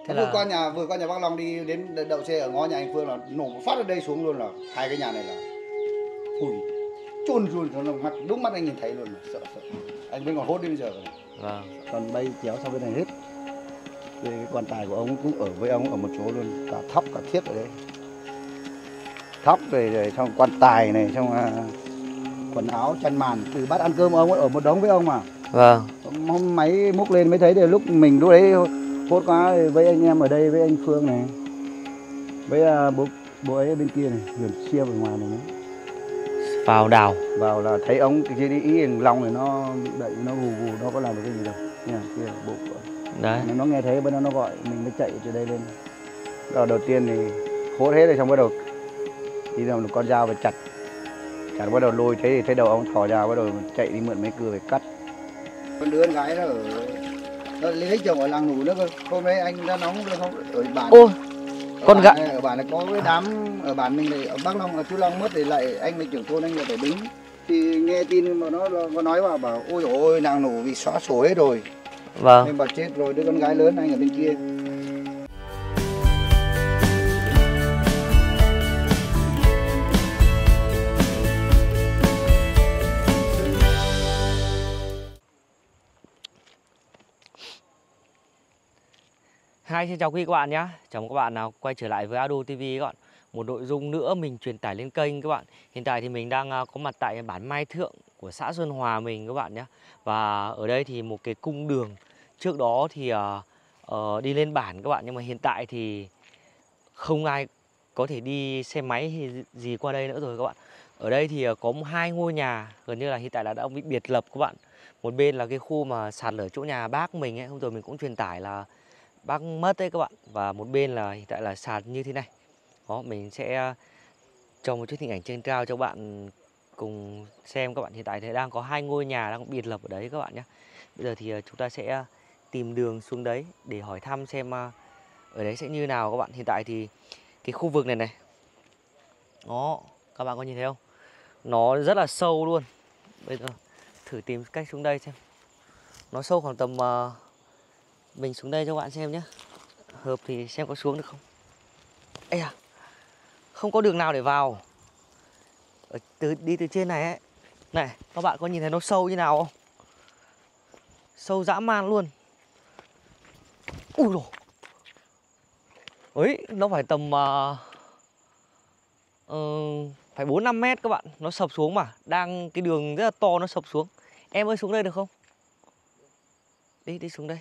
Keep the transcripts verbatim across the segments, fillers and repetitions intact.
Thế vừa là qua nhà vừa qua nhà bác Long đi đến đậu xe ở ngõ nhà anh Phương là nổ một phát ở đây xuống luôn, là hai cái nhà này là ui chôn luôn, nó mặt đúng mắt anh nhìn thấy luôn, là sợ sợ. Anh vẫn còn hốt đến bây giờ rồi. vâng. Còn bay chéo sang bên này hết. Về cái quan tài của ông cũng ở với ông ở một chỗ luôn, cả thóc cả thiết ở đây. Thóc rồi rồi xong quan tài này, xong à, quần áo chăn màn, từ bát ăn cơm ông ấy ở một đống với ông mà. Vâng. Hôm máy múc lên mới thấy, thì lúc mình lúc đấy hốt quá với anh em ở đây, với anh Phương này, với à, bố bố ấy ở bên kia này, vườn chia ở ngoài này nữa. Vào đào. Vào là thấy ông cái đi ý lòng này nó đậy, nó gù gù, nó có làm được cái gì đâu nha, kia bộ Đấy. nó nghe thấy bên đó nó gọi mình mới chạy từ đây lên. Rồi đầu tiên thì hốt hết rồi, xong bắt đầu đi làm một con dao và chặt chặt bắt đầu lôi, thấy thì thấy đầu ông thò ra, bắt đầu chạy đi mượn mấy cưa về cắt. Con đứa con gái nó ở nó lấy chồng ở làng Nủ nữa cơ, hôm nay anh ra nóng không ở bản. Ô, ở con bản gái này, ở bản này có cái đám, ở bản mình này, ở Bắc Long, ở Chú Long mất thì lại anh là trưởng thôn, anh lại phải đứng. Thì nghe tin mà nó có nói vào bảo ôi dồi ôi làng Nủ bị xóa sổ hết rồi. Vâng. Nên bảo chết rồi, đứa con gái lớn anh ở bên kia. Hi, xin chào quý các bạn nhé. Chào mừng các bạn nào quay trở lại với Ado ti vi các bạn. Một nội dung nữa mình truyền tải lên kênh các bạn. Hiện tại thì mình đang có mặt tại bản Mai Thượng của xã Xuân Hòa mình các bạn nhé. Và ở đây thì một cái cung đường trước đó thì uh, uh, đi lên bản các bạn. Nhưng mà hiện tại thì không ai có thể đi xe máy hay gì qua đây nữa rồi các bạn. Ở đây thì có hai ngôi nhà gần như là hiện tại là đã bị biệt lập các bạn. Một bên là cái khu mà sạt lở chỗ nhà bác mình ấy, hôm rồi mình cũng truyền tải là bác mất đấy các bạn. Và một bên là hiện tại là sạt như thế này. Đó, mình sẽ cho một chút hình ảnh trên cao cho bạn cùng xem các bạn. Hiện tại thì đang có hai ngôi nhà đang biệt lập ở đấy các bạn nhé. Bây giờ thì chúng ta sẽ tìm đường xuống đấy để hỏi thăm xem ở đấy sẽ như nào các bạn. Hiện tại thì cái khu vực này này, đó, các bạn có nhìn thấy không? Nó rất là sâu luôn. Bây giờ thử tìm cách xuống đây xem. Nó sâu khoảng tầm uh, mình xuống đây cho các bạn xem nhé. Hợp thì xem có xuống được không. Ây à, không có đường nào để vào. Ở từ, đi từ trên này ấy. Này, các bạn có nhìn thấy nó sâu như nào không? Sâu dã man luôn. Ui dồi. Ấy, nó phải tầm uh, uh, phải bốn năm mét các bạn. Nó sập xuống mà. Đang cái đường rất là to nó sập xuống. Em ơi xuống đây được không? Đi, đi xuống đây.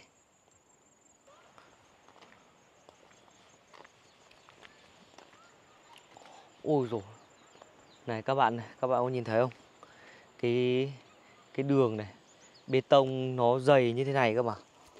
Ôi dồi. Này các bạn này, các bạn có nhìn thấy không? Cái cái đường này, bê tông nó dày như thế này cơ mà.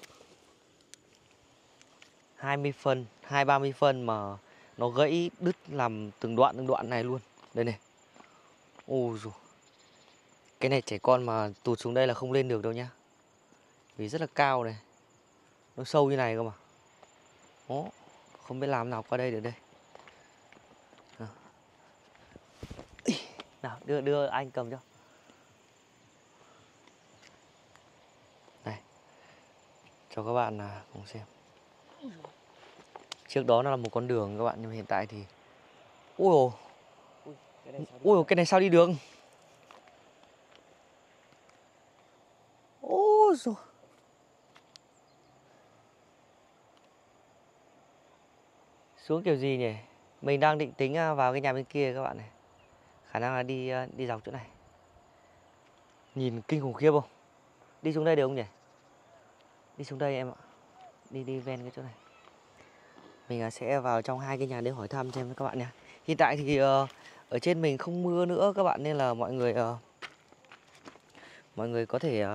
hai mươi phân, hai ba mươi phân mà nó gãy đứt làm từng đoạn từng đoạn này luôn. Đây này. Ôi dồi. Cái này trẻ con mà tụt xuống đây là không lên được đâu nhá. Vì rất là cao này. Nó sâu như này cơ mà. Đó, không biết làm nào qua đây được đây. Nào, đưa đưa anh cầm cho. Này. Cho các bạn cùng xem. Trước đó nó là một con đường các bạn, nhưng mà hiện tại thì ui ồ. Ui, cái này sao đi được? Ôi dồi. Xuống kiểu gì nhỉ? Mình đang định tính vào cái nhà bên kia các bạn này. Khả năng là đi đi dọc chỗ này. Nhìn kinh khủng khiếp không? Đi xuống đây được không nhỉ? Đi xuống đây em ạ. Đi đi ven cái chỗ này. Mình sẽ vào trong hai cái nhà để hỏi thăm xem các bạn nhé. Hiện tại thì uh, ở trên mình không mưa nữa các bạn, nên là mọi người uh, mọi người có thể uh,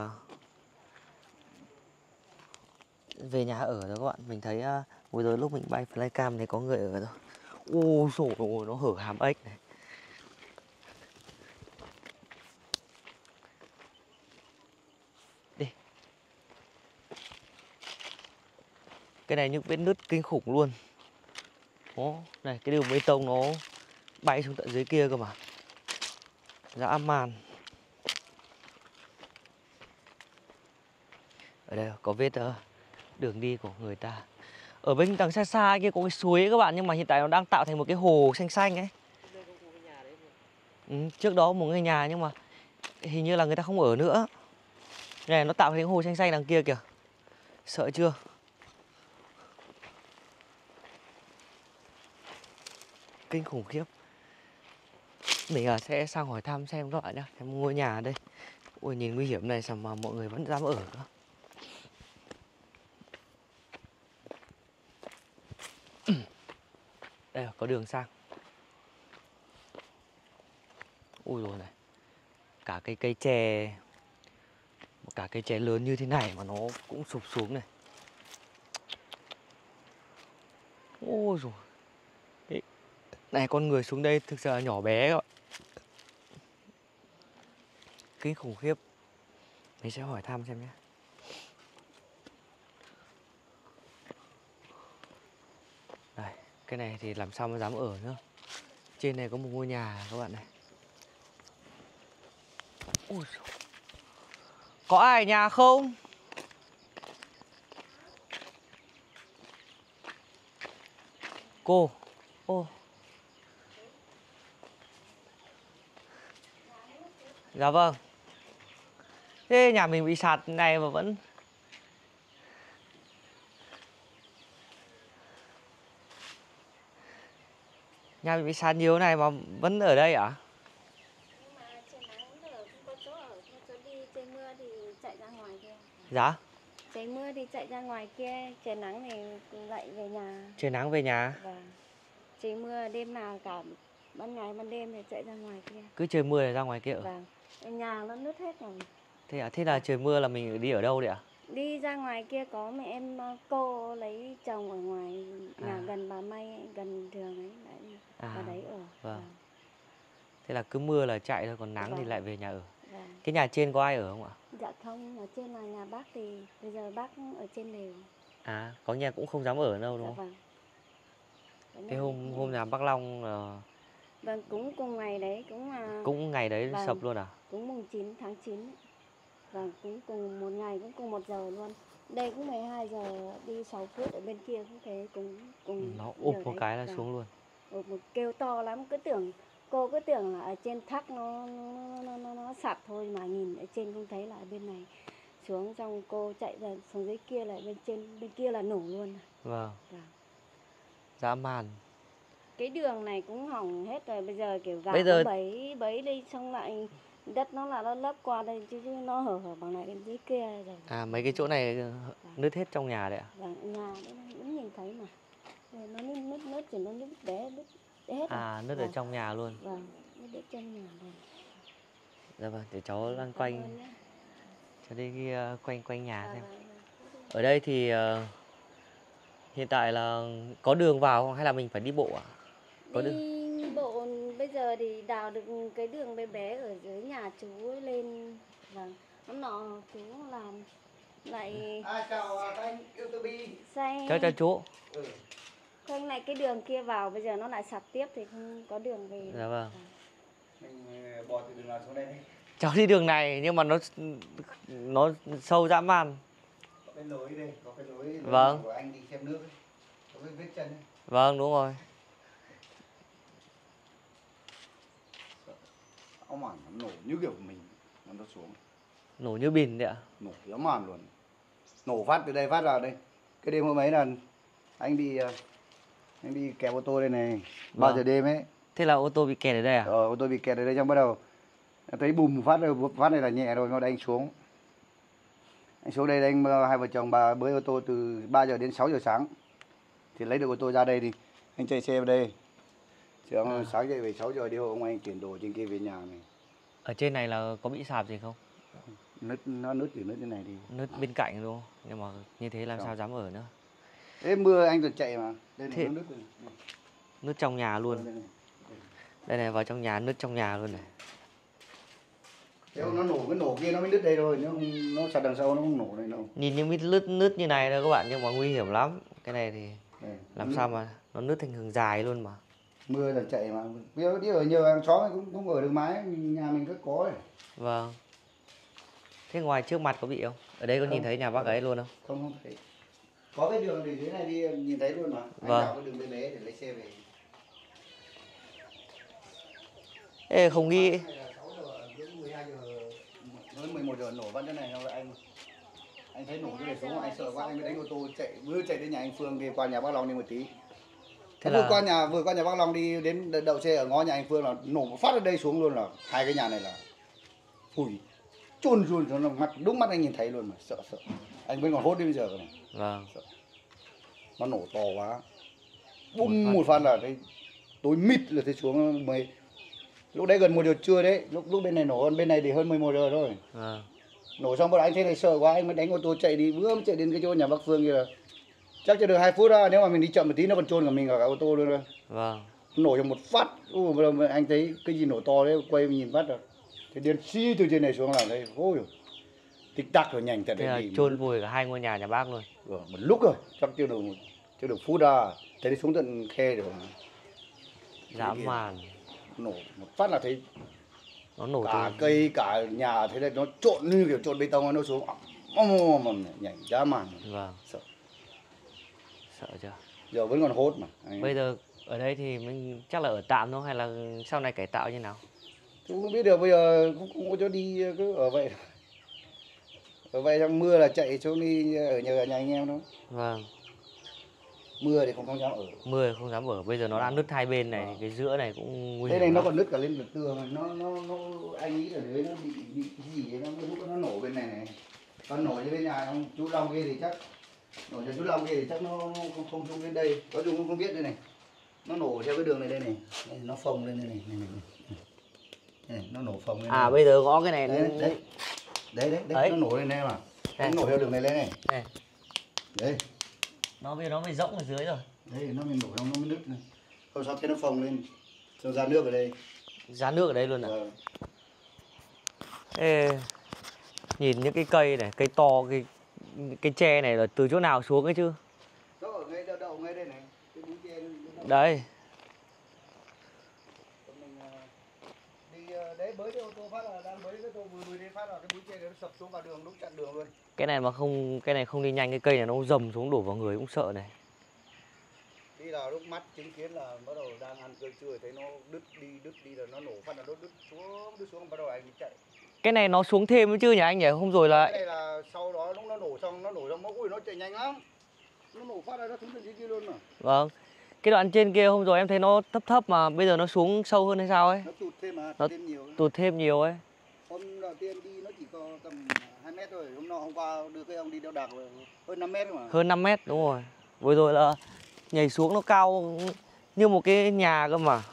về nhà ở rồi các bạn. Mình thấy uh, vừa rồi lúc mình bay flycam thì có người ở rồi. Ôi dồi ôi, nó hở hàm ếch này. Đi. Cái này những vết nứt kinh khủng luôn. Đó, này cái đường bê tông nó bay xuống tận dưới kia cơ mà. Dã man. Ở đây có vết uh, đường đi của người ta. Ở bên đằng xa xa kia có cái suối ấy các bạn, nhưng mà hiện tại nó đang tạo thành một cái hồ xanh xanh ấy. Ừ, trước đó một ngôi nhà nhưng mà hình như là người ta không ở nữa. Này nó tạo thành cái hồ xanh xanh đằng kia kìa. Sợ chưa? Kinh khủng khiếp. Mình à, sẽ sang hỏi thăm xem các bạn nhá. Xem ngôi nhà ở đây. Ôi nhìn nguy hiểm này sao mà mọi người vẫn dám ở nữa. Đây có đường sang. Ui rồi này. Cả cây cây chè, cả cây chè lớn như thế này mà nó cũng sụp xuống này. Ôi rồi. Này con người xuống đây thực sự là nhỏ bé các bạn. Kinh khủng khiếp. Mình sẽ hỏi thăm xem nhé. Đây, cái này thì làm sao mà dám ở nữa. Trên này có một ngôi nhà các bạn này. Ôi giời. Có ai ở nhà không? Cô. Ô. Dạ vâng. Thế nhà mình bị sạt này mà vẫn... Nhà mình bị sạt nhiều này mà vẫn ở đây à? Nhưng mà trời nắng cũng được, không có chỗ ở, không có chỗ đi, trời mưa thì chạy ra ngoài kia. Dạ? Trời mưa thì chạy ra ngoài kia, trời nắng thì lại về nhà. Trời nắng về nhà? Vâng. Trời mưa đêm nào cả ban ngày ban đêm thì chạy ra ngoài kia. Cứ trời mưa là ra ngoài kia ở? Vâng. Nhà nó nứt hết rồi. Thế à? Thế là trời mưa là mình đi ở đâu đấy ạ? Đi ra ngoài kia có mẹ em cô lấy chồng ở ngoài nhà À. gần bà May, gần đường ấy, đấy, À, ở đấy ở. vâng. Thế là cứ mưa là chạy thôi, còn nắng thì Vâng. lại về nhà ở. Vâng. Cái nhà trên có ai ở không ạ? Dạ không, ở trên là nhà bác thì bây giờ bác ở trên lều. À, có nhà cũng không dám ở đâu đúng Dạ không? vâng. Cái hôm hôm nhà bác Long là Vâng, cũng cùng ngày đấy, cũng là cũng ngày đấy vâng, sập luôn à? cũng mùng chín tháng chín. Vâng, cũng cùng một ngày, cũng cùng một giờ luôn. Đây cũng mười hai giờ đi sáu phút, ở bên kia cũng thế, cũng cùng Nó ụp giờ một đấy. cái là Vâng. xuống luôn. Ụp một kêu to lắm, cứ tưởng cô cứ tưởng là ở trên thác nó nó, nó, nó, nó sạt thôi, mà nhìn ở trên không thấy, là ở bên này xuống, xong cô chạy ra xuống dưới kia, là bên trên bên kia là nổ luôn. Vâng. Vâng. Dã man. Cái đường này cũng hỏng hết rồi, bây giờ kiểu gà Bây giờ- nó bấy bấy đi, xong lại đất nó là nó lấp qua đây, chứ chứ nó hở hở bằng này bên dưới kia rồi. À, mấy cái chỗ này nứt hết trong nhà đấy ạ? Vâng, nhà đấy vẫn nhìn thấy mà. Rồi nó nứt nứt nứt thì nó nứt bé nứt hết rồi. À, nứt ở Vâng. trong nhà luôn. Vâng, nứt ở trong nhà rồi. Dạ vâng, để cháu lăn Cảm quanh, ơn nhé. cháu đi uh, quanh quanh nhà Vâng, xem. vâng, vâng. Ở đây thì uh, hiện tại là có đường vào không hay là mình phải đi bộ ạ? Có đường. Đi bộ bây giờ thì đào được cái đường bé bé ở dưới nhà chú ấy lên. Vâng, hôm nọ chú làm lại À, chào các anh YouTube. xây. Cháu chào chú. Ừ. Không này, cái đường kia vào bây giờ nó lại sạt tiếp thì không có đường về. Dạ vâng. Mình ờ, bò từ đường nào xuống đây đi. Cháu đi đường này nhưng mà nó nó sâu dã man. Có cái lối đây, có cái lối, lối Vâng. của anh đi xem nước ấy. Có cái vết chân ấy. Vâng, đúng rồi. Áo màn nó nổ như kiểu mình, nó xuống. Nổ như bìn đấy ạ. Nổ áo màn luôn. Nổ phát từ đây phát vào đây. Cái đêm hôm ấy là anh đi ờ, anh đi kẹp ô tô đây này, ba Vâng. giờ đêm ấy. Thế là ô tô bị kẹt ở đây à? Ờ, ô tô bị kẹt ở đây, xong bắt đầu thấy bùm một phát rồi, một phát này là nhẹ rồi, nó đánh xuống. Anh xuống đây anh hai vợ chồng bà bơi ô tô từ ba giờ đến sáu giờ sáng. Thì lấy được ô tô ra đây thì anh chạy xe vào đây. Thì ông À. sáng dậy về sáu giờ đi hộ ông anh chuyển đồ trên kia về nhà này. Ở trên này là có bị sạt gì không? Nứt, nó nứt từ nứt thế này thì. Nứt bên cạnh đúng không? Nhưng mà như thế làm Không. sao dám ở nữa. Thế mưa anh rồi chạy mà. Đây này Thế- nó nứt rồi. Này. Nứt trong nhà luôn. Đây này. Đây này, vào trong nhà nứt trong nhà luôn này. Thế nó nổ, cái nổ kia nó mới nứt đây thôi, nó không, nó sạt đằng sau nó không nổ đây đâu. Nhìn những cái nứt nứt như này thôi các bạn, nhưng mà nguy hiểm lắm. Cái này thì Đây, làm nứt. sao mà nó nứt thành hướng dài luôn mà. Mưa là chạy mà. Bây giờ đi ở nhiều hàng xóm cũng không ở được mái, nhà mình cứ có ấy. Vâng. Thế ngoài trước mặt có bị không? Ở đây có nhìn Không. thấy nhà bác ấy luôn không? Không không thấy. Có cái đường để dưới này đi nhìn thấy luôn mà. Anh Vâng. đào cái đường bé bé để lấy xe về. Ê, không nghĩ Hay là sáu giờ, đến mười hai giờ, đến mười một giờ nổ văn cái này thôi anh. Anh thấy nổ cái này xuống anh sợ quá anh mới đánh ô tô chạy vừa chạy đến nhà anh Phương đi qua nhà bác Long đi một tí. thế Vừa là qua nhà vừa qua nhà bác Long đi đến đậu xe ở ngõ nhà anh Phương là nổ một phát ở đây xuống luôn, là hai cái nhà này là ui chôn luôn cho nó mắt đúng mắt anh nhìn thấy luôn mà sợ sợ. Anh vẫn còn hốt đến bây giờ rồi này. vâng. Nó nổ to quá. Bum một phát là thấy tối mịt là thấy xuống mười. Lúc đấy gần một giờ trưa đấy, lúc lúc bên này nổ hơn bên này thì hơn mười một giờ thôi. Vâng. Nổ xong rồi anh thấy này sợ quá anh mới đánh ô tô chạy đi, vừa mới chạy đến cái chỗ nhà bác Phương kia là chắc chưa được hai phút đó, nếu mà mình đi chậm một tí nó còn trôn cả mình cả, cả ô tô luôn rồi. Vâng. Nổ trong một phát, ui, anh thấy cái gì nổ to đấy, quay nhìn phát rồi. Thì điên xi từ trên này xuống là đây, ôi tích tắc rồi nhanh thật Thế là đấy. chôn vùi cả hai ngôi nhà nhà bác luôn. Rồi, một lúc rồi, chắc chưa được chưa được phút ra, thấy xuống tận khe rồi. Dã man. Nổ một phát là thấy Nó nổ cả từ cây cả nhà, thế này nó trộn như kiểu trộn bê tông nó xuống, ôm ôm nhảy dã man. Vâng. Sợ. Sợ chưa? Giờ vẫn còn hốt mà. Anh... Bây giờ ở đây thì mình chắc là ở tạm thôi hay là sau này cải tạo như nào? Tôi không biết được, bây giờ cũng không có chỗ đi, cứ ở vậy. Ở vậy trong mưa là chạy xuống đi ở nhờ nhà anh em thôi. Vâng. Mưa thì không không dám ở. Mưa không dám ở, bây giờ nó đã nứt hai bên này, Vâng. cái giữa này cũng nguy Đây hiểm này nó lắm. còn nứt cả lên được tường, nó nó nó anh nghĩ là đấy nó bị bị cái gì đấy, nó lúc nó nổ bên này này. Còn nổ như bên nhà ông chú Long kia thì chắc nổ cho chú Long kia thì chắc nó không không xuống đến đây, có dùng không biết đây này. Nó nổ theo cái đường này đây này, đây, nó phồng lên đây này, này, này, này. Đây, nó nổ phồng lên. À này. bây giờ gõ cái này Đấy đấy đấy đấy, đấy, đấy. Nó nổ lên đây mà, nó nổ theo đường này lên này. Đây. Đấy. Nó bây giờ nó mới rỗng ở dưới rồi. Đấy nó mới nổ xong nó mới nứt này. Không sao thế nó phồng lên, cho ra nước ở đây. Ra nước ở đây luôn à? Vâng. Ê, nhìn những cái cây này, cây to, cái cái tre này là từ chỗ nào xuống ấy chứ? Nó ở ngay đậu đậu ngay đây này, cái búi tre. Đấy. Mình đi đấy bới cái ô tô phát là đang bới cái ô tô vừa vừa đi phát là cái búi tre nó sập xuống vào đường, đúng chặn đường luôn. Cái này mà không, cái này không đi nhanh, cái cây này nó dầm xuống đổ vào người cũng sợ này. Đi là lúc mắt chứng kiến là bắt đầu đang ăn cơm trưa thấy nó đứt đi đứt đi rồi nó nổ phát là nó đứt xuống đứt xuống bắt đầu anh đi chạy. Cái này nó xuống thêm chứ nhỉ anh nhỉ? Hôm rồi là Cái này là sau đó lúc nó nổ xong nó nổ xong nó ui nó chạy nhanh lắm. Nó nổ phát ra nó xuống tận dưới kia luôn mà. vâng. Cái đoạn trên kia hôm rồi em thấy nó thấp thấp mà bây giờ nó xuống sâu hơn hay sao ấy? Nó tụt thêm mà, Nó thêm nhiều. tụt thêm nhiều ấy. Hôm đầu tiên đi nó chỉ có tầm hai mét thôi, hôm nọ hôm qua đưa cái ông đi đeo đạc hơn năm mét mà. Hơn năm mét đúng rồi. Vừa rồi là nhảy xuống nó cao như một cái nhà cơ mà.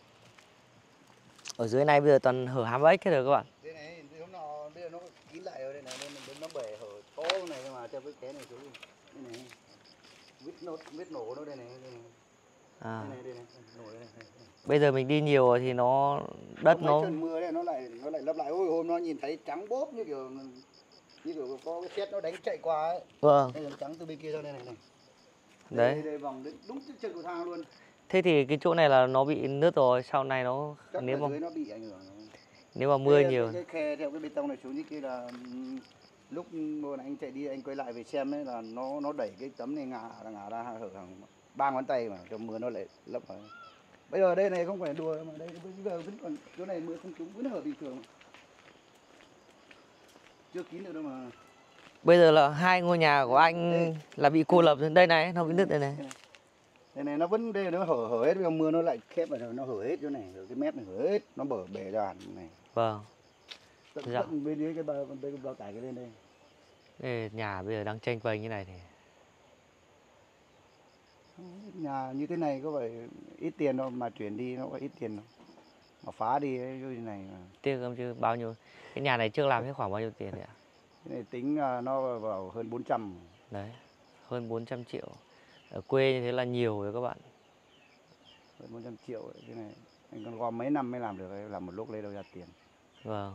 Ở dưới này bây giờ toàn hở hám ếch hết rồi các bạn. Đây này, hôm nọ bây giờ nó kín lại rồi đây này, nên nó bể hở to này mà cho cái cái này xuống. Đây này. Vết nổ vết nổ nó đây này, đây này. À. Đây này, đây này, nổ đây này. Bây giờ mình đi nhiều rồi thì nó đất nó Cơn mưa đây nó lại nó lại lấp lại. Ôi hôm nó nhìn thấy trắng bốp như kiểu như kiểu có cái xét nó đánh chạy qua ấy. vâng. Đây là trắng từ bên kia ra đây này này. Đấy. Đây, đây vòng đến đúng chân cầu thang luôn. Thế thì cái chỗ này là nó bị nứt rồi, sau này nó Chắc nếu là mà dưới nó bị ảnh hưởng. nếu mà mưa Đây, nhiều. cái, cái khe theo cái bê tông này xuống như kia là lúc bọn anh chạy đi anh quay lại về xem ấy là nó nó đẩy cái tấm này ngả ngả ra hở hàng ba ngón tay mà cho mưa nó lại lấp vào. Bây giờ đây này không phải đùa mà đây bây giờ vẫn còn chỗ này mưa không trúng vẫn hở bình thường. Chưa kín được đâu mà. Bây giờ là hai ngôi nhà của anh đây. là bị cô lập. Đây này, nó bị nứt đây này. Đây này nó vẫn đây nó hở hở hết, bây giờ mưa nó lại khép vào rồi nó hở hết chỗ này, ở cái mép này hở hết, nó bở bể ra này. Vâng. Tận, Dạ. tận bên dưới cái bao cái bao tải cái lên đây. Đây, nhà bây giờ đang tranh vênh như này thì Nhà như thế này có phải ít tiền đâu mà chuyển đi nó có ít tiền đâu. Mà phá đi ấy, như thế này mà. tiếc không chứ bao nhiêu. Cái nhà này trước làm hết khoảng bao nhiêu tiền đấy ạ? Cái này tính nó vào hơn bốn trăm. Đấy, hơn bốn trăm triệu. Ở quê như thế là nhiều rồi các bạn. Hơn bốn trăm triệu ấy. Cái này anh còn gom mấy năm mới làm được, làm một lúc lấy đâu ra tiền. Vâng.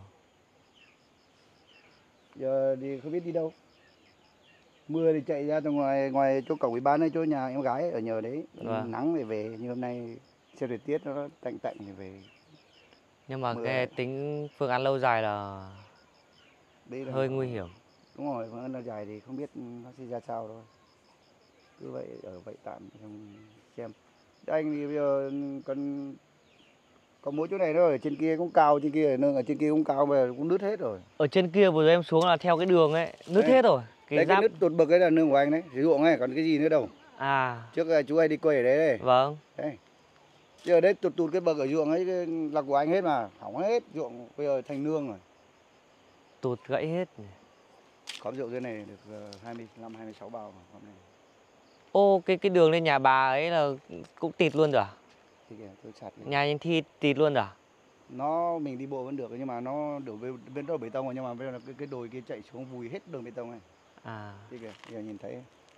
Giờ đi không biết đi đâu. Mưa thì chạy ra từ ngoài ngoài chỗ cổng ủy ban ấy, chỗ nhà em gái ở nhờ đấy. Vâng. Nắng thì về, như hôm nay xe thời tiết nó tạnh tạnh thì về. Nhưng mà Mưa. cái tính phương án lâu dài là Đây là hơi nguy hiểm. Đúng rồi, phương án lâu dài thì không biết nó sẽ ra sao thôi. cứ vậy ở vậy tạm xong xem. Anh thì bây giờ còn có mỗi chỗ này thôi, ở trên kia cũng cao, trên kia nương ở trên kia cũng cao, bây giờ cũng nứt hết rồi. Ở trên kia vừa rồi em xuống là theo cái đường ấy, nứt Đấy. hết rồi. Cái Đấy, cái giáp. nứt tụt bậc ấy là nương của anh đấy, ruộng ấy, còn cái gì nữa đâu. À, Trước là chú ấy đi quay ở đấy đây. vâng. Đấy. Giờ đấy tụt tụt cái bậc ở ruộng ấy là của anh hết mà, hỏng hết, ruộng bây giờ thành nương rồi. Tụt gãy hết. Khóm rượu dưới này được hai mươi lăm hai mươi sáu bao mà khóm này. Ô, cái cái đường lên nhà bà ấy là cũng tịt luôn rồi à? Thì kìa, tôi sạt lên. Nhà anh Thi tịt luôn rồi à? Nó mình đi bộ vẫn được nhưng mà nó đổ bên bên đó bê tông rồi, nhưng mà bây giờ cái cái đồi kia chạy xuống vùi hết đường bê tông này. À. Thì kìa, bây giờ nhìn thấy.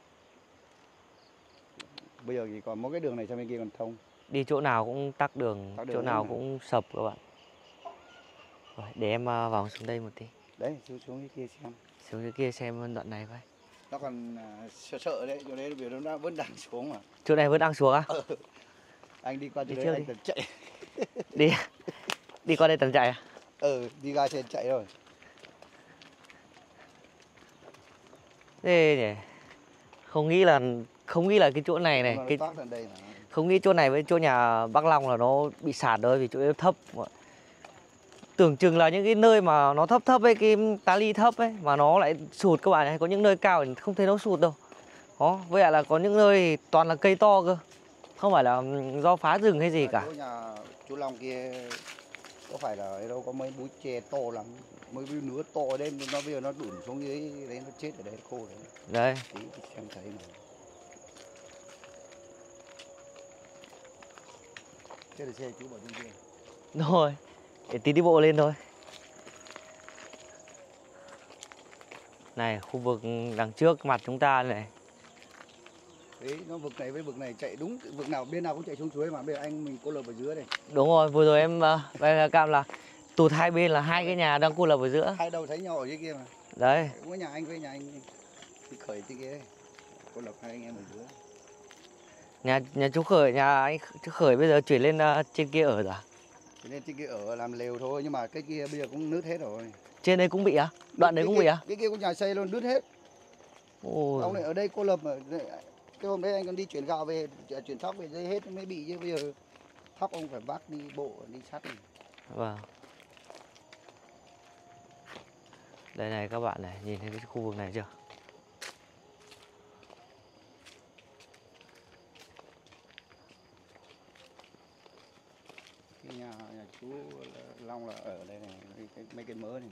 Bây giờ chỉ còn mỗi cái đường này sang bên kia còn thông. Đi chỗ nào cũng tắc đường, Tắc đường chỗ hết nào mà. cũng sập các bạn. Rồi, để em à, vào xuống đây một tí. Đấy, xuống xuống cái kia xem. Xuống cái kia xem đoạn này với. Nó còn à, sợ sợ đấy, chỗ đấy vì nó đã vẫn đang xuống mà. Chỗ này vẫn đang xuống á? Ờ. Anh đi qua chỗ Đi đấy trước anh đi. cần chạy. Đi. Đi qua đây tầm chạy à? Ừ, đi ra trên chạy rồi. Thế nhỉ. Không nghĩ là không nghĩ là cái chỗ này này, Nó cái toát lên đây mà. không nghĩ chỗ này với chỗ nhà Bác Long là nó bị sạt rồi vì chỗ đấy thấp. Tưởng chừng là những cái nơi mà nó thấp thấp ấy, cái ta li thấp ấy mà nó lại sụt các bạn, hay có những nơi cao thì không thấy nó sụt đâu. Đó, với lại là có những nơi thì toàn là cây to cơ. Không phải là do phá rừng hay gì cả. Chỗ nhà chú Long kia có phải là ở đâu có mấy búi tre to lắm, mấy búi nứa to đến nó bây giờ nó đủn xuống dưới đấy, nó chết ở đấy khô đấy. Đây. Tí xem thấy này. Thế là xe chú bảo trên kia. Rồi, để tí đi bộ lên thôi. Này, khu vực đằng trước mặt chúng ta này. Đấy, nó vực này với vực này chạy đúng, vực nào bên nào cũng chạy xuống suối mà bây giờ anh mình cô lập ở giữa này. Đúng rồi, vừa rồi em uh, đây cam là tụt hai bên là hai cái nhà đang cô lập ở giữa. Hai đầu thấy nhau ở dưới kia mà. Đấy. Cũng có nhà anh với nhà anh thì khởi trên kia. Cô lập hai anh em ở giữa. Nhà nhà chú Khởi, nhà anh chú Khởi bây giờ chuyển lên uh, trên kia ở rồi à? Cho nên trên kia ở làm lều thôi, nhưng mà cái kia bây giờ cũng nứt hết rồi. Trên đây cũng bị á? Đoạn đấy Cái cũng kia, bị á? cái kia cũng nhà xây luôn, nứt hết. Ôi. Ông này ở đây cô lập mà. Cái hôm đấy anh còn đi chuyển gạo về, chuyển thóc về dây hết mới bị, chứ bây giờ thóc ông phải vác đi bộ, đi sắt này. Vâng. Đây này các bạn này, nhìn thấy cái khu vực này chưa? Cái nhà, nhà chú Long là ở đây này, cái, mấy cái mớ này.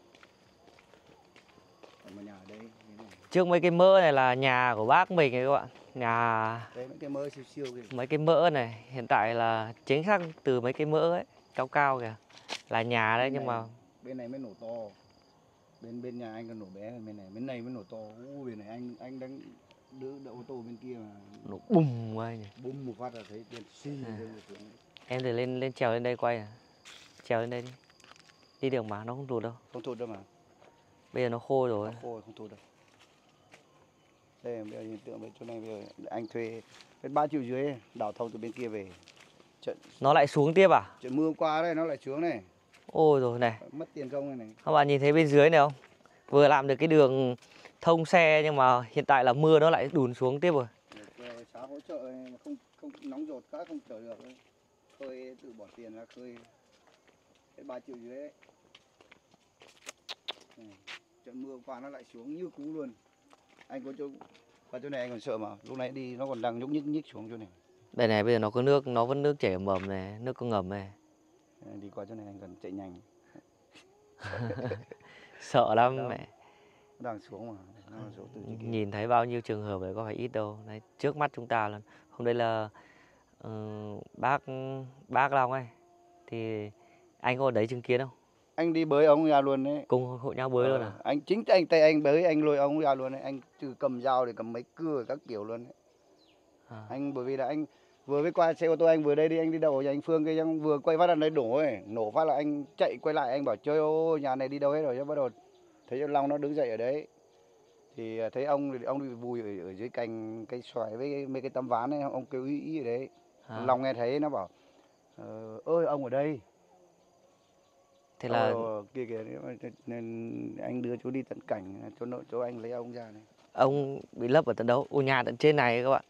Còn một nhà ở đây. Này. Trước mấy cái mỡ này là nhà của bác mình này các bạn. Nhà Đấy, mấy cái mỡ siêu siêu kìa. mấy cái mỡ này hiện tại là chính xác từ mấy cái mỡ ấy, cao cao kìa là nhà đấy, Bên nhưng này, mà bên này mới nổ to. Bên bên nhà anh còn nổ bé hơn bên này, bên này mới nổ to. U bên này anh anh đang đỡ đậu ô tô bên kia mà nổ bùm qua nhỉ. bùm một phát là thấy tiền xi À. rơi xuống. Em thì lên lên trèo lên đây quay à. Trèo lên đây đi. Đi được mà nó không tụt đâu. Không thụt đâu mà. Bây giờ nó khô rồi. Nó khô không thụt đâu. Đây bây giờ hiện tượng bên chỗ này bây giờ anh thuê bên ba triệu dưới đào thông từ bên kia về. Trận Nó lại xuống tiếp à? trận mưa hôm qua đây nó lại xuống này. Ôi rồi này. Mất tiền công này này. Các bạn nhìn thấy bên dưới này không? Vừa làm được cái đường thông xe nhưng mà hiện tại là mưa nó lại đùn xuống tiếp rồi. Được, xã hỗ trợ này mà không không nóng rột các không chở được. Khơi tự bỏ tiền ra khơi. Cái ba triệu dưới ấy. Này, trận mưa hôm qua nó lại xuống như cú luôn. Anh có chỗ qua chỗ này anh còn sợ mà, lúc nãy đi nó còn đang nhúc nhích nhích xuống chỗ này. Đây này, bây giờ nó có nước, nó vẫn nước chảy mầm này, nước có ngầm này. Đi qua chỗ này anh cần chạy nhanh. Sợ lắm Đâu? mẹ. Nó đang xuống mà, nó đang xuống từ trên kia. Nhìn thấy bao nhiêu trường hợp đấy có phải ít đâu. Đấy, trước mắt chúng ta luôn. Hôm đây là uh, bác bác Long ấy. Thì anh có ở đấy chứng kiến không? Anh đi bới ông ra luôn đấy. Cùng hội nhau bới ờ, luôn à? Anh chính anh tay anh bới, anh lôi ông ra luôn đấy. Anh từ cầm dao để cầm mấy cưa các kiểu luôn đấy. À. Anh bởi vì là anh vừa mới qua xe ô tô anh vừa đây đi, anh đi đầu nhà anh Phương kia, anh vừa quay phát là đấy đổ ấy, nổ phát là anh chạy quay lại, anh bảo chơi ô nhà này đi đâu hết rồi, chứ bắt đầu thấy Long nó đứng dậy ở đấy thì thấy ông thì ông bị vùi ở, ở dưới cành cây xoài với mấy cái tấm ván ấy, ông kêu ý ý ở đấy. À. Long nghe thấy nó bảo ờ, ơi ông ở đây. Thế là ờ, kia kìa, nên anh đưa chú đi tận cảnh chỗ nội chỗ anh lấy ông ra này. Ông bị lấp ở tận đâu? Ôi nhà tận trên này các bạn.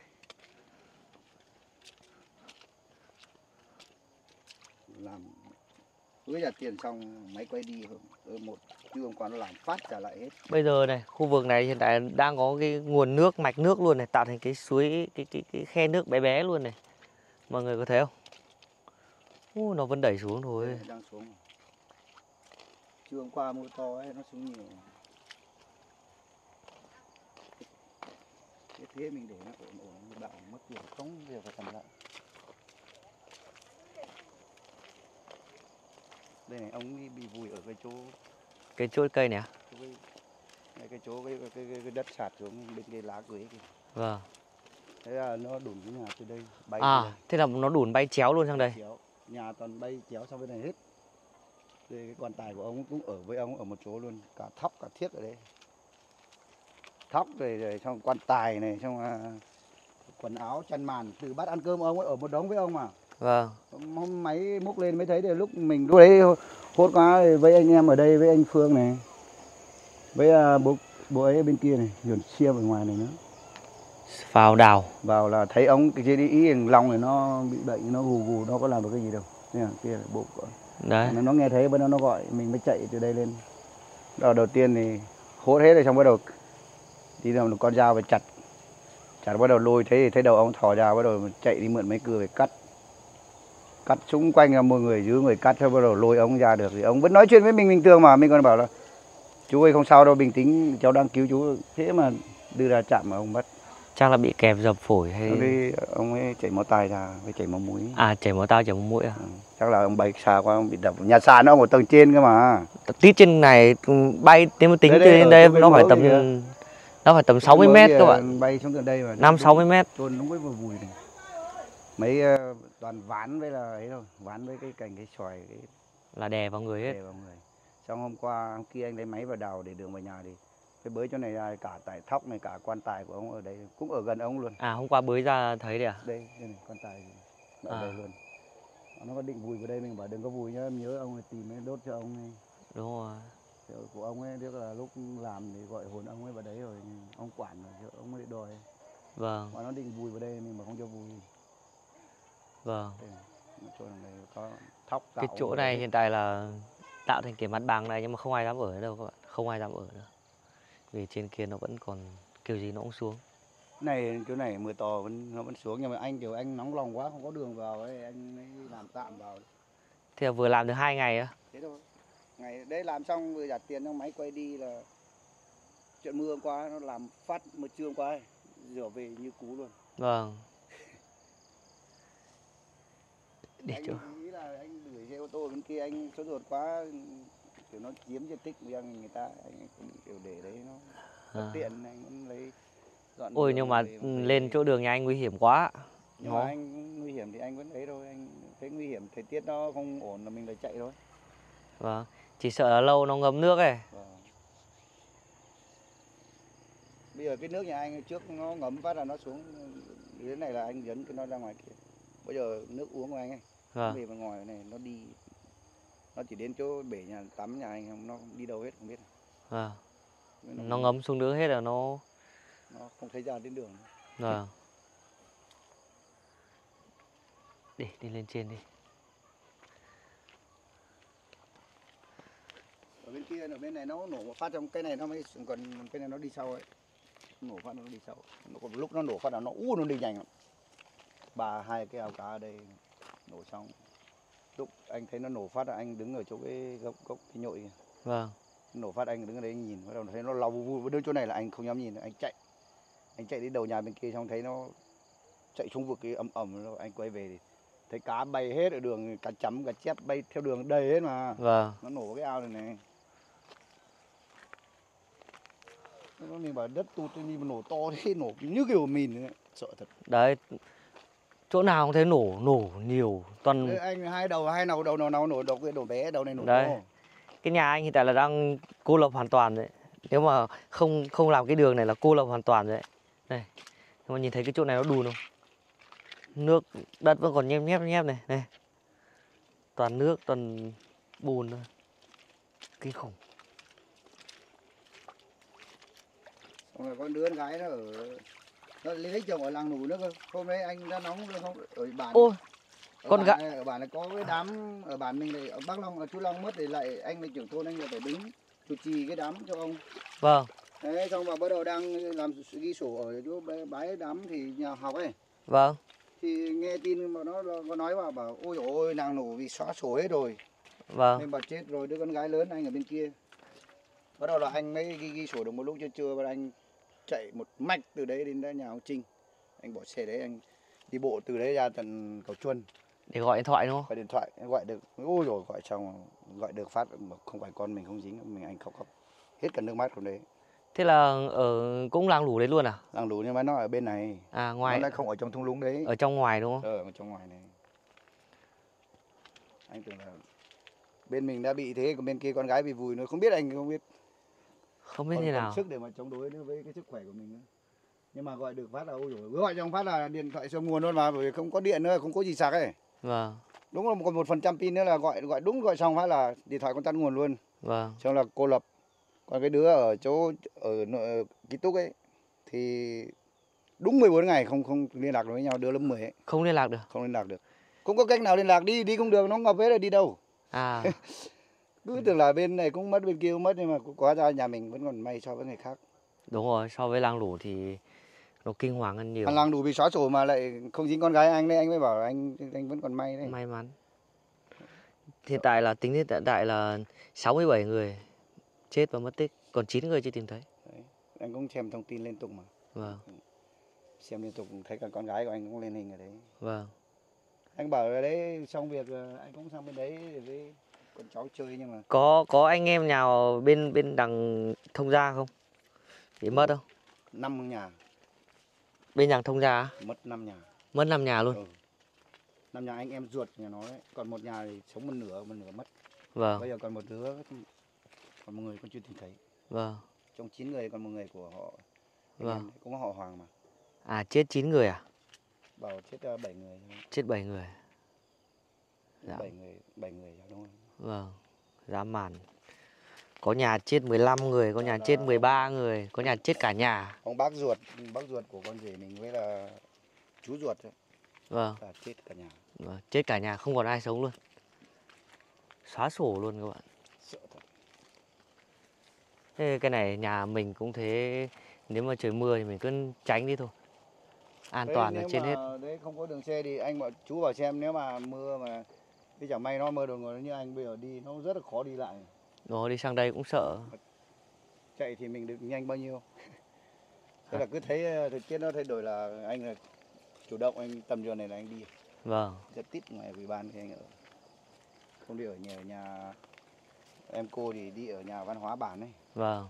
Làm với trả tiền xong máy quay đi ở một chứ hôm qua nó làm phát trả lại hết. Bây giờ này, khu vực này hiện tại đang có cái nguồn nước, mạch nước luôn này, tạo thành cái suối, cái cái cái khe nước bé bé luôn này. Mọi người có thấy không? Ô, nó vẫn đẩy xuống thôi. Đây, đang xuống. Chứ hôm qua mưa to ấy nó xuống nhiều. Thế thế mình để nó ổn ổn đạo mất tiền không việc phải cầm lại. Đây này ông bị vùi ở cái chỗ Cái chỗ cây này à? cái, cái chỗ cái, cái, cái, cái đất sạt xuống bên cái lá cưới kìa. Vâng. Thế là nó đùn cái nhà từ đây bay À, thế là nó đùn bay chéo luôn sang đây. chéo. Nhà toàn bay chéo sang bên này hết. Đây cái quan tài của ông cũng ở với ông ở một chỗ luôn, cả thóc cả thiết ở đây. Thóc rồi, rồi xong quan tài này, xong à, quần áo chăn màn từ bát ăn cơm ông ấy ở một đống với ông mà. Vâng. Hôm máy múc lên mới thấy thì lúc mình lúc đấy hốt quá với anh em ở đây với anh Phương này. Với à, bố bố ấy ở bên kia này, Dồn Xiêm ở ngoài này nữa. Vào đào. Vào là thấy ông cái gì đi ý lòng này nó bị bệnh, nó gù gù, nó có làm được cái gì đâu. Nè, kia là bộ Đấy. nó, nó nghe thấy bên đó nó gọi mình mới chạy từ đây lên. Đó, đầu tiên thì hốt hết rồi, xong bắt đầu đi làm một con dao và chặt. Chặt bắt đầu lôi thấy thấy đầu ông thò ra, bắt đầu chạy đi mượn mấy cưa về cắt. Cắt xung quanh là một người dưới người cắt, xong bắt đầu lôi ông ra được thì ông vẫn nói chuyện với mình bình thường mà mình còn bảo là chú ơi không sao đâu, bình tĩnh, cháu đang cứu chú. Thế mà đưa ra chạm mà ông mất. Chắc là bị kẹp dập phổi hay Vì ông ấy chảy máu tai ra với chảy máu mũi. à chảy máu tao chảy máu mũi à? Ừ. Chắc là ông bay xa quá, ông bị đập. Nhà sàn nó ở một tầng trên cơ mà. Tít trên này bay nếu mà tính Đây, từ đây, lên ở đây chỗ bên nó phải mẫu tầm kìa. nó phải tầm sáu mươi mét các bạn. Bay xuống từ đây mà. năm sáu mươi mét. Trôn đúng với vừa vùi này. Mấy uh, toàn ván với là ấy thôi, ván với cái cành cái xoài cái Là đè vào người hết. đè vào người. Xong hôm qua hôm kia anh lấy máy vào đào để đường vào nhà thì cái bới chỗ này ra cả tải thóc này, cả quan tài của ông ở đây cũng ở gần ông luôn. À hôm qua bới ra thấy đấy à? Đây, đây này, quan tài ở À. đây luôn. Nó có định vùi vào đây, mình bảo đừng có vùi nhá, em nhớ ông ấy tìm ấy, đốt cho ông ấy. Đúng rồi. Kiểu của ông ấy tức là lúc làm thì gọi hồn ông ấy vào đấy rồi, ông quản rồi ông ấy đòi. Vâng. Mà nó định vùi vào đây mình mà không cho vùi. Vâng. Đây, chỗ này có thóc Cái cạo chỗ này hiện tại là tạo thành cái mặt bằng này nhưng mà không ai dám ở nữa đâu các bạn, không ai dám ở nữa. Vì trên kia nó vẫn còn kiểu gì nó cũng xuống. này chỗ này mưa to vẫn nó vẫn xuống, nhưng mà anh kiểu anh nóng lòng quá không có đường vào ấy, anh mới làm tạm vào. Thế là vừa làm được hai ngày á? Thế thôi. Ngày đấy làm xong vừa trả tiền trong máy quay đi là chuyện mưa hôm qua nó làm phát một trưa hôm qua ấy, rửa về như cú luôn. Vâng. Để Anh chỗ nghĩ là anh đuổi xe ô tô bên kia anh sốt ruột quá, kiểu nó chiếm diện tích của người ta, anh cũng kiểu để đấy nó à. tiện, anh cũng lấy dọn. Ôi nhưng mà về, lên chỗ đường nhà anh nguy hiểm quá. Nhưng nó... mà anh nguy hiểm thì anh vẫn ấy thôi, anh thấy nguy hiểm thời tiết nó không ổn là mình phải chạy thôi. Vâng. Chỉ sợ là lâu nó ngấm nước ấy. Vâng. Bây giờ cái nước nhà anh trước nó ngấm phát là nó xuống đến này là anh dẫn cái nó ra ngoài kia. Bây giờ nước uống của anh ấy, Vâng. nó về bên ngoài này nó đi, nó chỉ đến chỗ bể nhà tắm nhà anh không, nó không đi đâu hết không biết. Vâng. Nó, Nó ngấm xuống nước hết rồi nó nó không thấy ra đến đường. Vâng. Để đi lên trên đi. Ở bên kia ở bên này nó nổ một phát trong cái này nó mới còn cái này nó đi sau ấy. Nổ phát nó đi sau. Nó còn lúc nó nổ phát là nó u nó đi nhanh lắm. Ba hai cái ao cá ở đây nổ xong. Lúc anh thấy nó nổ phát là anh đứng ở chỗ cái gốc gốc cái nhội kìa. Vâng. Nổ phát anh đứng ở đấy anh nhìn, bắt đầu thấy nó lao vu vu đứng chỗ này là anh không dám nhìn, anh chạy. Anh chạy đến đầu nhà bên kia xong thấy nó chạy xuống vực cái ầm ầm rồi anh quay về thì thấy cá bay hết ở đường, cá chấm cá chép bay theo đường đầy hết mà. Vâng. Nó nổ cái ao này này. Nó mình bảo đất tụt đi mà nổ to thế, nổ như kiểu mìn ấy. Sợ thật. Đấy. Chỗ nào cũng thấy nổ, nổ nhiều toàn. Đấy, anh hai đầu hai đầu đầu nào nào nổ đầu cái đầu bé, đầu này nổ Đấy. to. Cái nhà anh hiện tại là đang cô lập hoàn toàn đấy. Nếu mà không không làm cái đường này là cô lập hoàn toàn đấy. Đây. Nhưng mà nhìn thấy cái chỗ này nó đùn không? Nước đất vẫn còn nhem nhép nhép này, này. Toàn nước, toàn bùn thôi. Kinh khủng. Còn là con đứa con gái nó ở nó lấy chồng ở làng Nủ nữa cơ. Hôm nay anh ra nóng rồi không ở bản. Ôi, ở con bản gái này, ở bản này có cái đám ở bản mình này, ở Bắc Long ở chú Long mất thì lại anh là trưởng thôn, anh là phải đứng chủ trì cái đám cho ông. vâng, Đấy, xong mà bắt đầu đang làm ghi sổ ở chỗ bái đám thì nhà học ấy. vâng, Thì nghe tin mà nó có nói vào bảo ôi dồi ôi làng Nủ vì xóa sổ hết rồi. vâng, Nên bà chết rồi, đứa con gái lớn anh ở bên kia. Bắt đầu là anh mới ghi, ghi sổ được một lúc chưa chưa và anh chạy một mạch từ đấy đến nhà ông Trinh. Anh bỏ xe đấy, anh đi bộ từ đấy ra tận cầu Chuân. để gọi điện thoại đúng không? Gọi điện thoại, gọi được, ôi rồi gọi xong, gọi được phát, không phải con mình không dính, mình anh khóc khóc. Hết cả nước mắt của đấy. Thế là ở cũng làng Lủ đấy luôn à? Làng Lủ nhưng mà nó ở bên này. À ngoài, Nó lại không ở trong thung lũng đấy. ở trong ngoài đúng không? Ờ, ở trong ngoài này. Anh tưởng là bên mình đã bị thế, còn bên kia con gái bị vùi nữa, không biết anh không biết. Không biết Còn, như còn nào. sức để mà chống đối nữa với cái sức khỏe của mình nữa. Nhưng mà gọi được phát là ôi rồi, gọi trong phát là điện thoại sông nguồn luôn mà, bởi vì không có điện nữa, không có gì sạc ấy. Vâng, Đúng là còn một phần trăm pin nữa là gọi gọi đúng gọi xong phát là điện thoại con tắt nguồn luôn. vâng, Xong là cô lập. Còn cái đứa ở chỗ ở nội ký túc ấy thì đúng mười bốn ngày không không liên lạc được với nhau, đứa lớp mười ấy, không liên lạc được. không liên lạc được. Không có cách nào liên lạc, đi đi không được, nó ngập hết rồi đi đâu. À, Cứ tưởng là bên này cũng mất bên kia cũng mất nhưng mà quá ra nhà mình vẫn còn may so với người khác. đúng rồi, so với làng Lủ thì nó kinh hoàng hơn nhiều. Thằng làng Đủ bị xóa sổ mà lại không dính con gái anh đấy, anh mới bảo anh anh vẫn còn may đấy. May mắn. Hiện tại là tính đến hiện tại là sáu mươi bảy người chết và mất tích, còn chín người chưa tìm thấy. Đấy. Anh cũng xem thông tin liên tục mà. Vâng, Xem liên tục thấy cả con gái của anh cũng lên hình ở đấy. vâng. Anh bảo ở đấy xong việc anh cũng sang bên đấy để với con cháu chơi nhưng mà Có có anh em nào bên bên đằng Thông Gia không? Bị mất không? năm nhà, Bên đằng Thông Gia á? mất năm nhà. Mất năm nhà luôn. Ừ. Năm nhà anh em ruột nhà nó đấy, còn một nhà thì sống một nửa, một nửa mất. Vâng, Bây giờ còn một đứa, còn một người còn chưa tìm thấy. vâng, Trong chín người còn một người của họ, anh vâng. em cũng có họ Hoàng mà. À chết chín người à? Bảo chết uh, bảy người, Chết bảy người. Dạ. bảy người, bảy người đúng không? Vâng, dã man. Có nhà chết mười lăm người, có nhà chết mười ba người, có nhà chết cả nhà. Ông bác ruột, bác ruột của con rể mình với là chú ruột ấy, Vâng, là chết cả nhà. vâng, chết cả nhà, không còn ai sống luôn. Xóa sổ luôn các bạn. Sợ thật. Thế cái này nhà mình cũng thế, nếu mà trời mưa thì mình cứ tránh đi thôi. An Đấy, toàn là nếu trên mà hết. đấy không có đường xe thì anh bảo chú bảo xem nếu mà mưa mà cái chẳng may nó mưa đột ngột như anh bây giờ đi nó rất là khó đi lại. Nó đi sang đây cũng sợ. Chạy thì mình được nhanh bao nhiêu. Thế là cứ thấy thời tiết nó thay đổi là anh là chủ động, anh tầm giờ này là anh đi. Vâng, Rất tít ngoài ủy ban thì anh ở. Không đi ở nhà, ở nhà em cô thì đi ở nhà văn hóa bản ấy. vâng.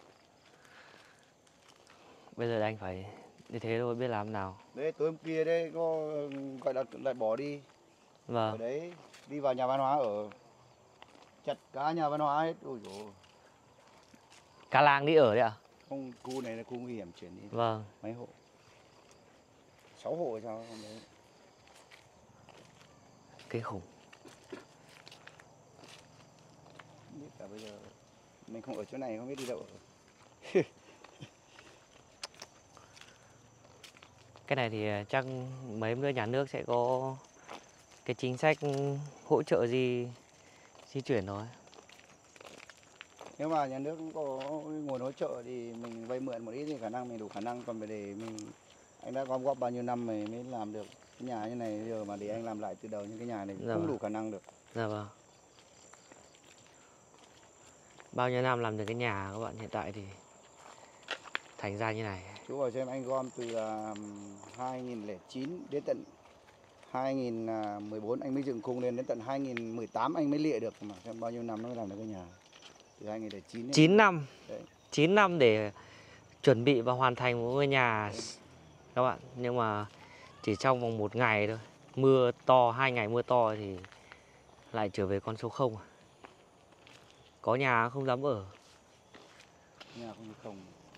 Bây giờ anh phải như thế thôi, biết làm nào. Đấy tối hôm kia đấy có gọi là lại bỏ đi. Ở Vâng, đấy đi vào nhà văn hóa ở chặt cả nhà văn hóa hết. Ôi dồi ôi. cả làng đi ở đấy ạ? Không, khu này là khu nguy hiểm chuyển đi. Vâng, Mấy hộ? Sáu hộ hay sao không đấy. kinh khủng. Không biết cả bây giờ mình không ở chỗ này không biết đi đâu ở. Cái này thì chắc mấy nữa nhà nước sẽ có cái chính sách hỗ trợ gì di chuyển thôi. Nếu mà nhà nước cũng có nguồn hỗ trợ thì mình vay mượn một ít thì khả năng mình đủ khả năng, còn để mình anh đã gom góp bao nhiêu năm rồi mới làm được cái nhà như này, bây giờ mà để anh làm lại từ đầu những cái nhà này Dạ không vâng. đủ khả năng được. Dạ vâng. Bao nhiêu năm làm được cái nhà các bạn, hiện tại thì thành ra như này. Chú bảo xem anh gom từ uh, hai nghìn lẻ chín đến tận hai nghìn mười bốn anh mới dựng khung lên, đến tận hai nghìn mười tám anh mới lịa được, mà xem bao nhiêu năm nó mới làm được cái nhà. Từ hai nghìn lẻ chín đến chín năm. Đấy. chín năm để chuẩn bị và hoàn thành một ngôi nhà các bạn. Nhưng mà chỉ trong vòng một ngày thôi, mưa to, hai ngày mưa to thì lại trở về con số không. Có nhà không dám ở. Nhà không không.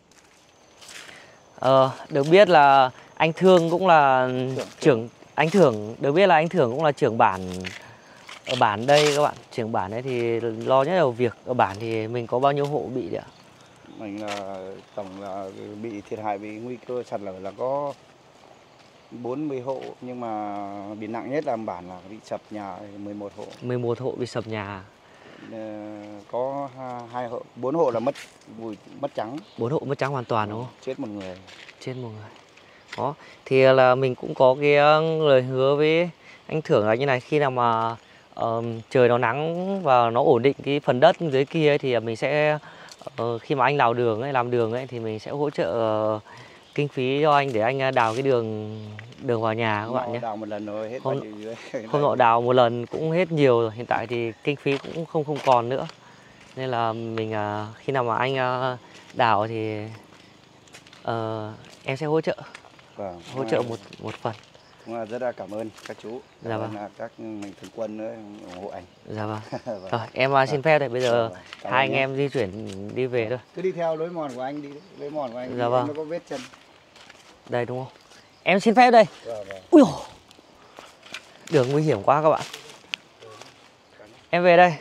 Ờ, được biết là anh Thương cũng là Thưởng, trưởng, anh Thưởng, được biết là anh Thưởng cũng là trưởng bản ở bản đây các bạn. Trưởng bản đấy thì lo nhất là việc ở bản thì mình có bao nhiêu hộ bị đấy ạ? Mình là tổng là bị thiệt hại, bị nguy cơ sạt lở là có bốn mươi hộ, nhưng mà bị nặng nhất là bản là bị sập nhà mười một hộ. mười một hộ bị sập nhà. Ờ, có hai hộ, bốn hộ là mất vùi mất trắng. Bốn hộ mất trắng hoàn toàn đúng không? Chết một người. Chết một người. Đó, thì là mình cũng có cái lời hứa với anh Thưởng là như này, khi nào mà uh, trời nó nắng và nó ổn định cái phần đất dưới kia ấy, thì mình sẽ uh, khi mà anh đào đường ấy, làm đường ấy thì mình sẽ hỗ trợ uh, kinh phí cho anh để anh đào cái đường đường vào nhà các bạn nhé. Đào một lần rồi hết bao nhiêu dưới. Hôm nọ đào một lần cũng hết nhiều rồi, hiện tại thì kinh phí cũng không không còn nữa. Nên là mình uh, khi nào mà anh uh, đào thì uh, em sẽ hỗ trợ. Vâng, hỗ trợ một một phần. Cũng là rất là cảm ơn các chú, cảm dạ ơn vâng. các mình thường quân nữa ủng hộ anh. Dạ vâng. Vâng. Rồi em uh, xin phép đây, bây giờ Vâng. hai anh em di chuyển đi về thôi. Cứ đi theo lối mòn của anh đi, lối mòn của anh dạ đi, vâng. nó có vết chân. Đây đúng không? Em xin phép đây. Vâng, vâng. Ui dồi. Đường nguy hiểm quá các bạn. Em về đây.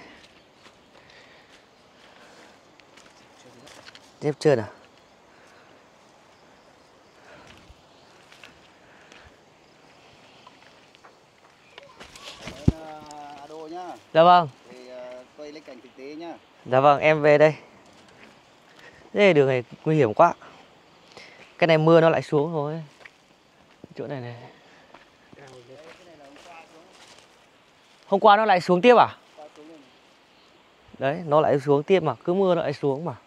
Tiếp chưa nào? Ado nhá. Dạ vâng. Thì uh, quay lấy cảnh thực tế nhá. Dạ vâng, em về đây. Đây đường này nguy hiểm quá. Cái này mưa nó lại xuống rồi. Chỗ này này. Hôm qua nó lại xuống tiếp à? Đấy, nó lại xuống tiếp mà, cứ mưa nó lại xuống mà.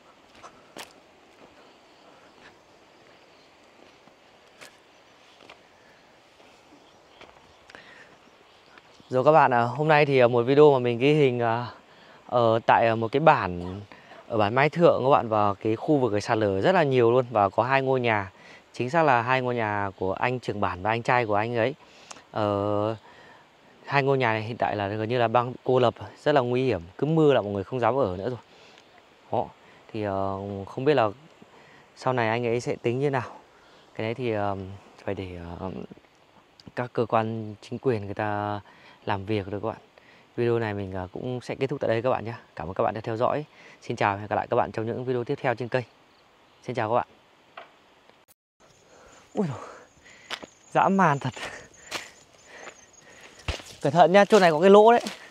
Rồi các bạn à, hôm nay thì một video mà mình ghi hình ở tại một cái bản ở bản Mai Thượng các bạn, vào cái khu vực sạt lở rất là nhiều luôn, và có hai ngôi nhà, chính xác là hai ngôi nhà của anh trưởng bản và anh trai của anh ấy. Ờ, hai ngôi nhà này hiện tại là gần như là băng cô lập, rất là nguy hiểm, cứ mưa là mọi người không dám ở nữa rồi. Đó, thì uh, không biết là sau này anh ấy sẽ tính như nào. Cái đấy thì uh, phải để uh, các cơ quan chính quyền người ta làm việc được các bạn. Video này mình uh, cũng sẽ kết thúc tại đây các bạn nhé. Cảm ơn các bạn đã theo dõi. Xin chào và hẹn gặp lại các bạn trong những video tiếp theo trên kênh. Xin chào các bạn. Ui dồi, dã man thật. Cẩn thận nha, chỗ này có cái lỗ đấy.